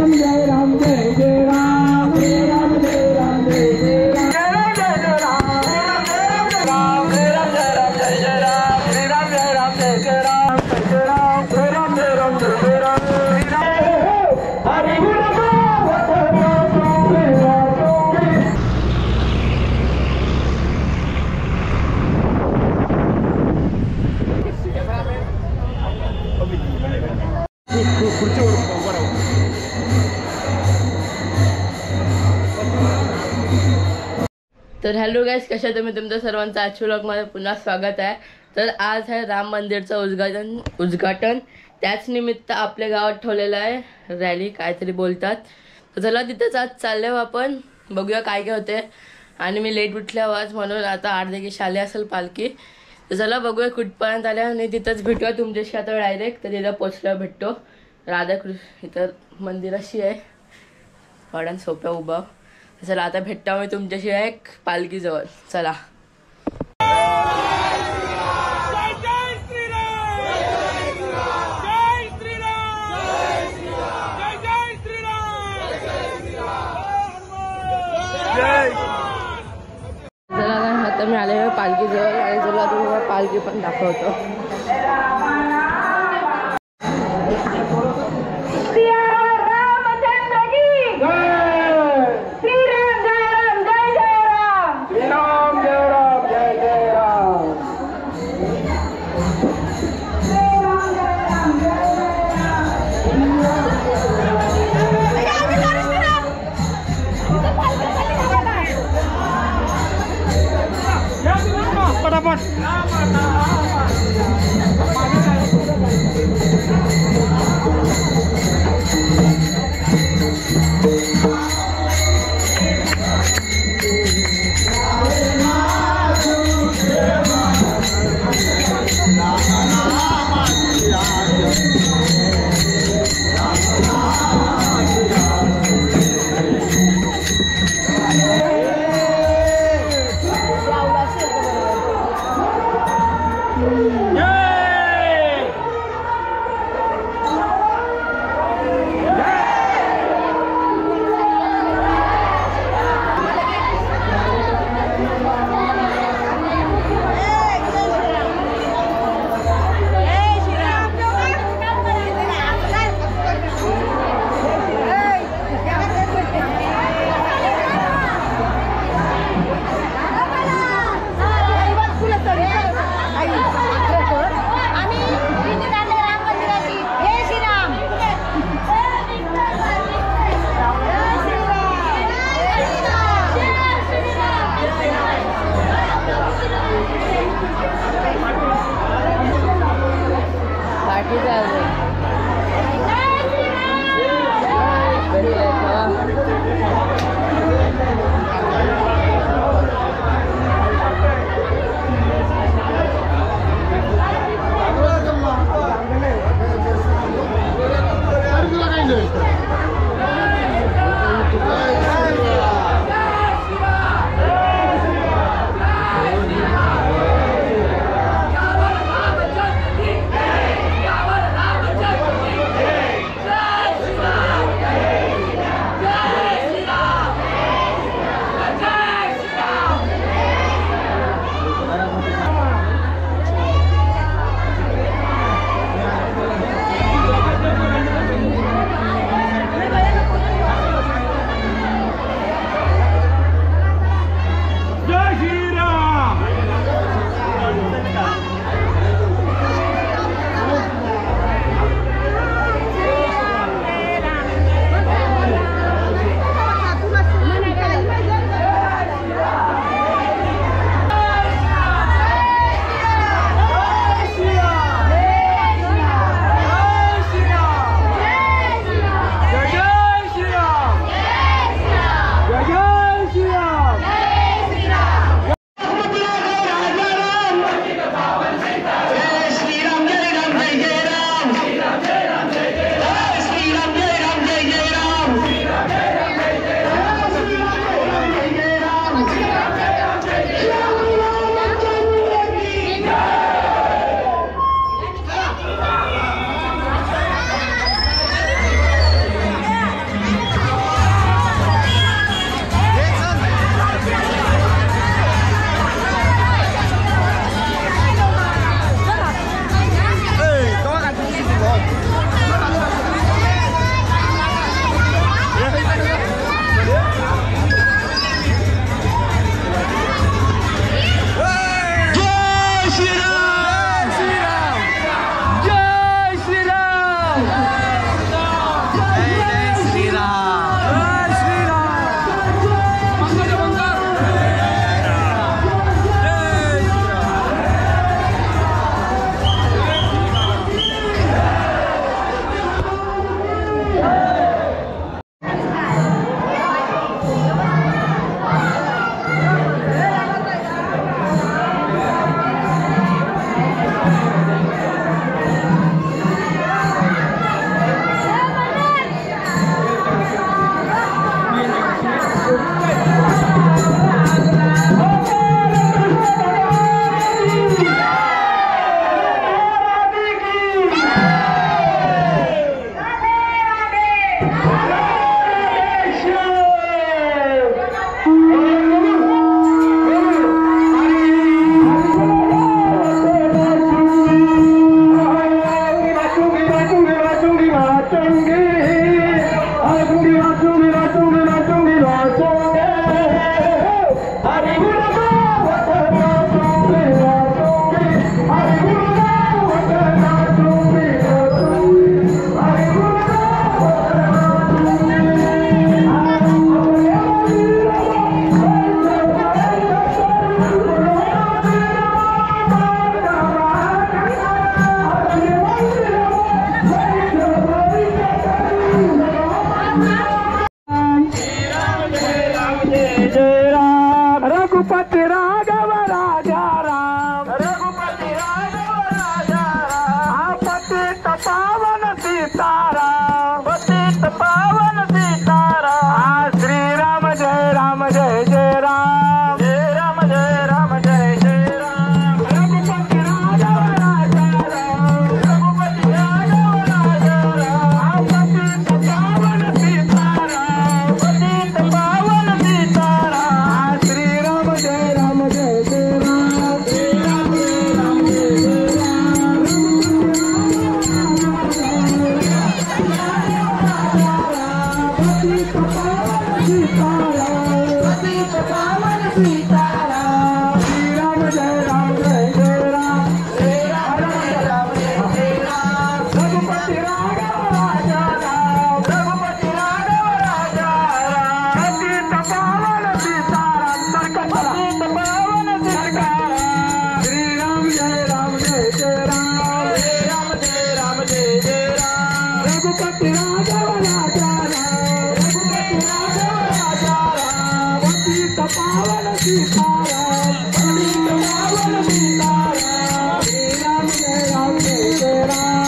तर hello guys, कशा तुम्ही? तुमचं सर्वांचं आजच्या व्लॉगमध्ये पुन्हा स्वागत आहे। तर आज आहे राम मंदिरचं उद्घाटन त्याच निमित्त आपल्या गावात ठेवलेलं आहे रॅली, काहीतरी बोलतात। तर चला तिथेच आज चालले आपण, बघूया काय काय होते। आणि मी लेट उठले आवाज म्हणून आता 8:30 आले असेल पालखी। तर चला बघूया कुठपर्यंत आल्या आणि तिथंच भेटूया तुमच्याशी आता डायरेक्ट। तर तिथं पोचल्यावर भेटतो। राधाकृष्ण इथं मंदिराशी आहे, वाड्यान सोप्या उभा। चला आता भेटता मी तुमच्याशी एक पालखी जवळ। चला आता मी आले पालखी जवळ आणि चला तुम्हाला पालखी पण दाखवतो।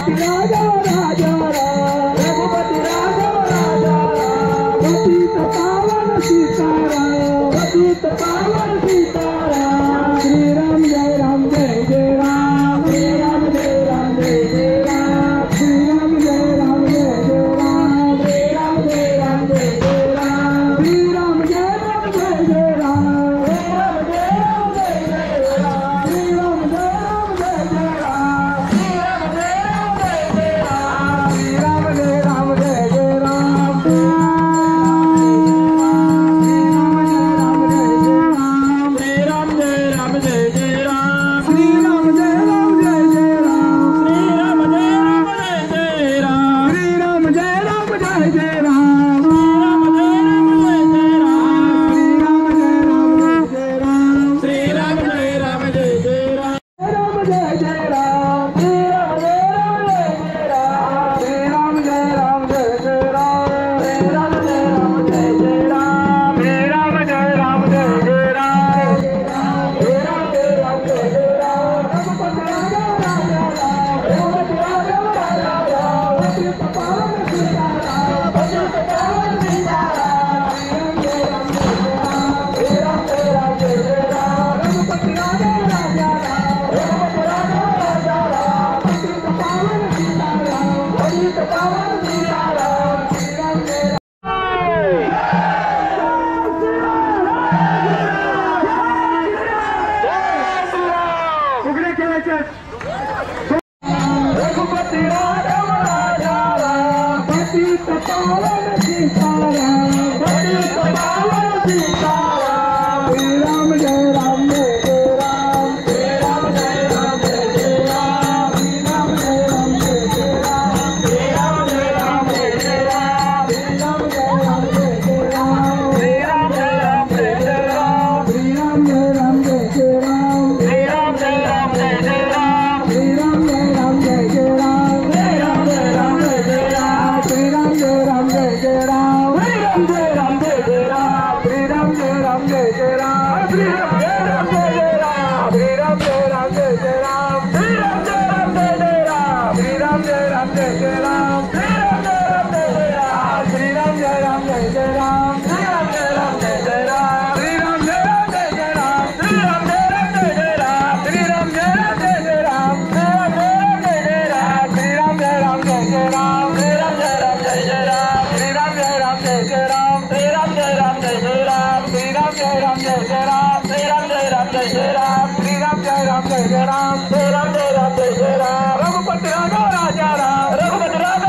Raghupathi Raja Ram, Raghupathi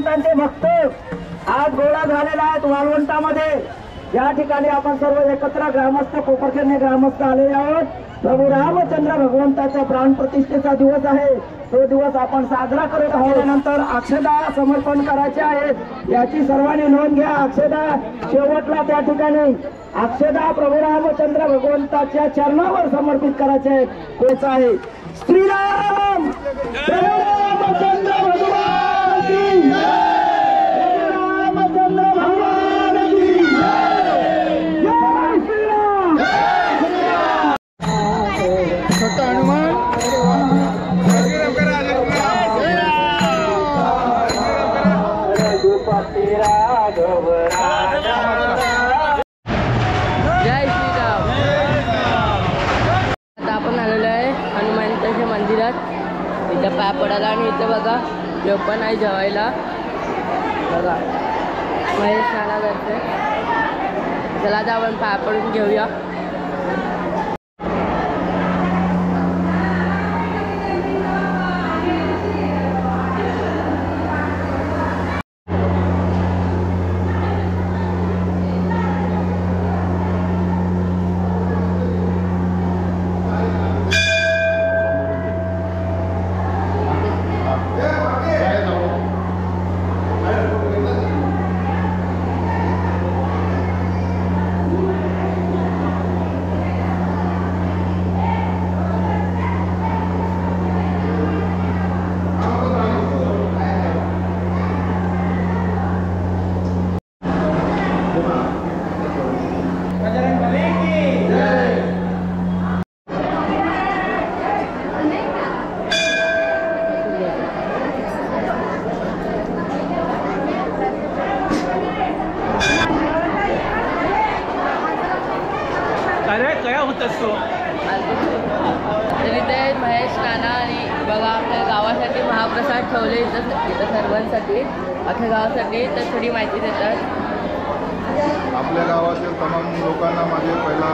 भगवंतांचे भक्त आज गोळा झालेला आहेत वाळवंटामध्ये। या ठिकाणी आपण सर्व एकत्र ग्रामस्थ कोपरखेडणे ग्रामस्थ आलेले आहोत। प्रभू रामचंद्र भगवंताचा प्राण प्रतिष्ठेचा दिवस आहे, तो दिवस आपण साजरा करत आहोत। नंतर अक्षदा समर्पण करायचे आहेत, याची सर्वांनी नोंद घ्या। अक्षदा शेवटला त्या ठिकाणी अक्षदा प्रभू रामचंद्र भगवंताच्या चरणावर समर्पित करायचे आहेत, तोच आहे श्रीराम रामचंद्र भगवान की जय, रामचंद्र भगवान की जय, जय श्रीराम। छोटा हनुमान जय श्रीराम। आता आपण आलेलो आहे हनुमंताच्या मंदिरात, इथं पाय पडायला आणि इथं बघा जो पण आहे जेवायला बघा महेश नाना करते। चला आता आपण पाय पडून घेऊया। तरी ते महेश नाना आणि बघा आपल्या गावासाठी महाप्रसाद ठेवले इथं सर्वांसाठी, अख्ख्या गावासाठी, तर थोडी माहिती देतात। आपल्या गावातील तमाम लोकांना माझे पहिला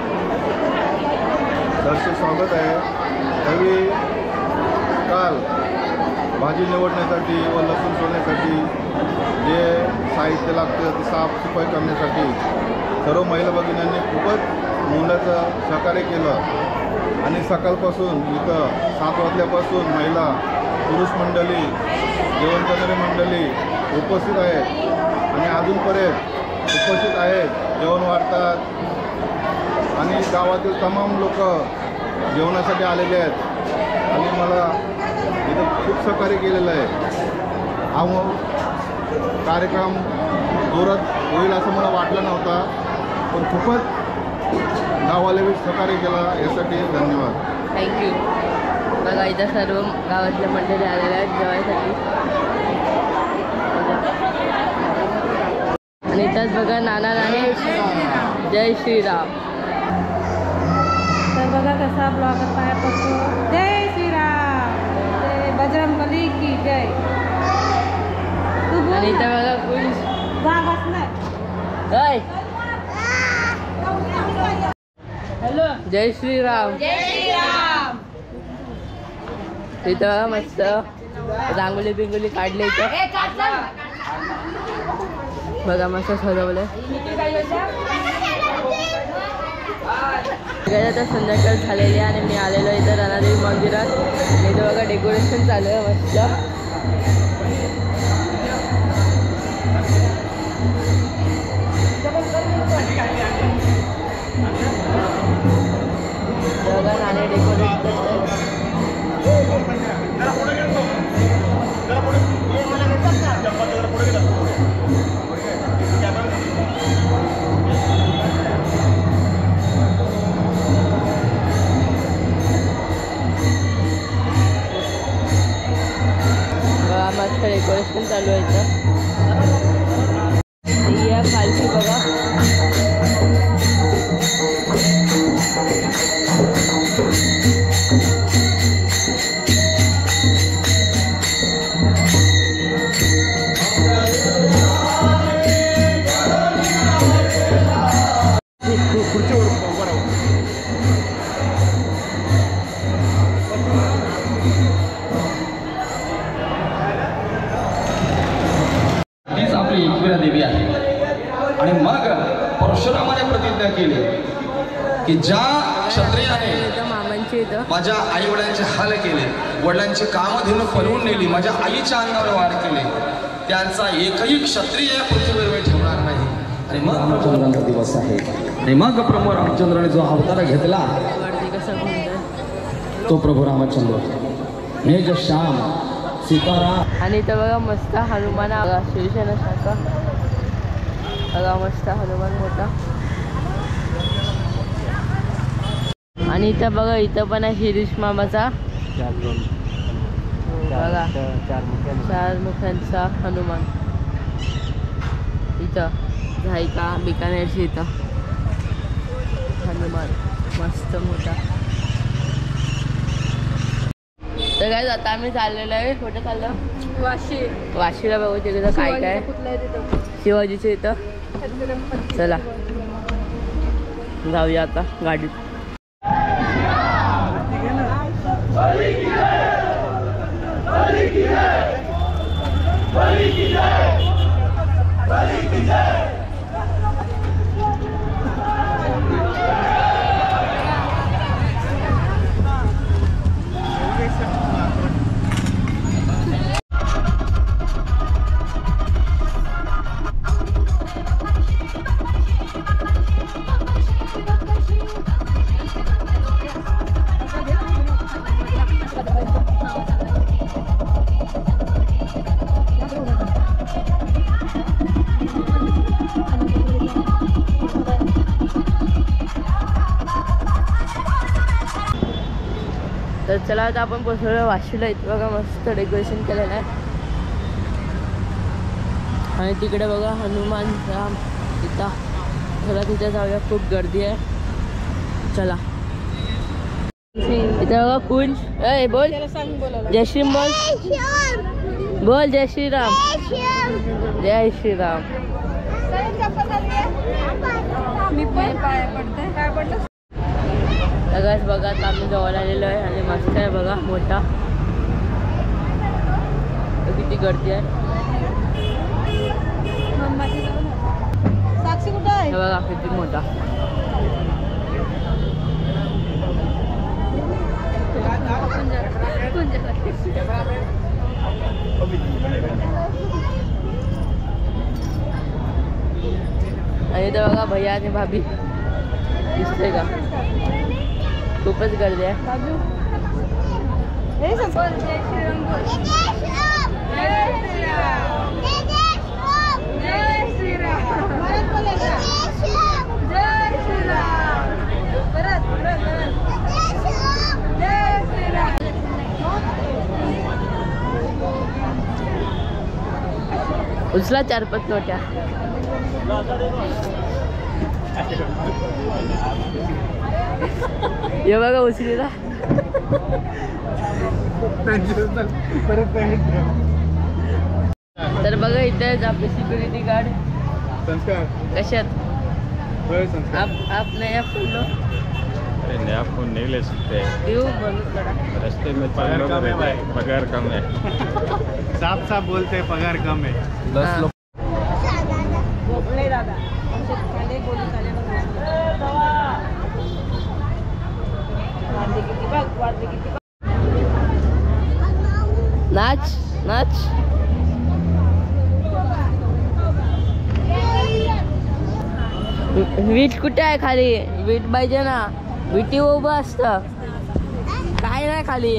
दर्शक स्वागत आहे। तरी काल भाजी निवडण्यासाठी व लसूण सोलण्यासाठी जे साहित्य लागतं ते साफसफाई करण्यासाठी सर्व महिला भगिनींनी खूपच मुलाचं सहकार्य केलं आणि सकाळपासून इथं 7 वाजल्यापासून महिला पुरुष मंडळी जेवण करणारी मंडळी उपस्थित आहेत आणि अजूनपर्यंत उपस्थित आहेत, जेवण वाढतात आणि गावातील तमाम लोक जेवणासाठी आलेले आहेत आणि मला इथं खूप सहकार्य केलेलं आहे। हा कार्यक्रम जोरात होईल असं मला वाटलं नव्हता, पण खूपच गावाला बी सहकार्य केला, यासाठी धन्यवाद। थँक्यू। बघा इथं सर्व गावातल्या मंडळी आलेल्या आहेत जेवायसाठी आणि इथंच बघा नाना नानी जय श्रीराम। तर बघा कसा ब्लॉग पाया पडतो। जय श्रीराम, जय बजरंगबली की जय। आणि इथं बघा कुंज जागाच नाही। हॅलो जय श्रीराम। जय श्रीराम। इथं मस्त रांगोली बिंगोली काढले, इथं बघा मस्त सजवलं। आता संध्याकाळ झालेली आहे आणि मी आलेलो इथं रणादेवी मंदिरात आणि इथं बघा डेकोरेशन चालू आहे मस्त। बघा नाणे डेकोरेट करतात। मस्त डेकोरेशन चालू आहे इथं। या पालखी बघा आणि मग परशुरामाने प्रतिज्ञा केली की ज्या क्षत्रियाने इथं मामांची इथं माझ्या आई वडिलांचे हाल केले, वडिलांची कामधेनू पळवून नेली, माझ्या आईच्या अंगावर वार केले, त्यांचा एकही क्षत्रिय या पृथ्वीवर मी ठेवणार नाही. आणि मग रामचंद्रांचा दिवस आहे. आणि मग प्रभू रामचंद्राने जो अवतार घेतला वरती कसं म्हणतात. तो प्रभू रामचंद्र मेघ श्याम सीताराम. आणि इथं बघा मस्त हनुमान बघा, शिवसेना शाखा बघा, मस्त हनुमान मोठा. आणि इथं बघा, इथं पण आहे शिरीष मामाचा बघा, 4 मुखांचा हनुमान. इथं झायका बिकानेरची इथं हनुमान मस्त मोठा. तर काय आता आम्ही चाललेलो आहे. कुठं चाललो? वाशीला बघू तिकडं काय काय शिवाजीच्या इथं. चला जाऊया आता गाडीत. तर चला आता आपण पोहोचलो वाशीला. इथं बघा मस्त डेकोरेशन केलेलं आहे. आणि तिकडे बघा हनुमान राम सीता. चला तिथे जाऊया, खूप गर्दी आहे. चला इथं बघा कुंज. ए बोल जय श्री बोल, बोल जय श्रीराम, जय श्रीराम. मी पण पाया पडते. काय पडतं? सगळ्याच बघा आता आम्ही जवळ आलेलो आहे. आणि मस्त आहे बघा मोठा. किती गर्दी आहे साक्षी कुठं आहे? हे बघा किती मोठा. आणि इथं बघा भैया आणि भाभी दिसते का? खूपच गर्दी आहे. हे सब बोल जय श्रीराम, बोल जय श्रीराम, जय श्रीराम. परत बोलायचं जय श्रीराम. परत परत जय श्रीराम. उचला 4-5 नोट्या. हे बघा उचलीला. तर बघा इथे आपले सिक्युरिटी गार्ड कशात. आप नया फोन लो. अरे नया फोन नहीं ले सकते, क्यों? बहुत बड़ा रास्ते में पगार कम है, पगार कम है. साफ साफ बोलते हैं पगार कम है. 10 लोग झोपले दादा. खाली बोलू चालेल. वाजले किती बघ, वाजले किती बघ. नाच नाच. वीट कुठे आहे खाली? वीट पाहिजे ना. विटी उभं असतं काय नाही खाली.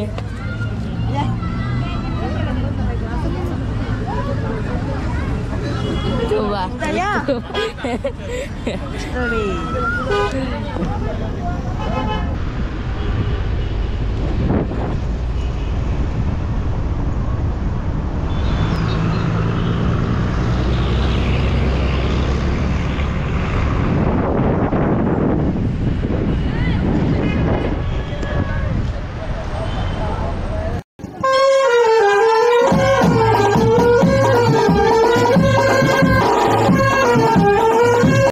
उभा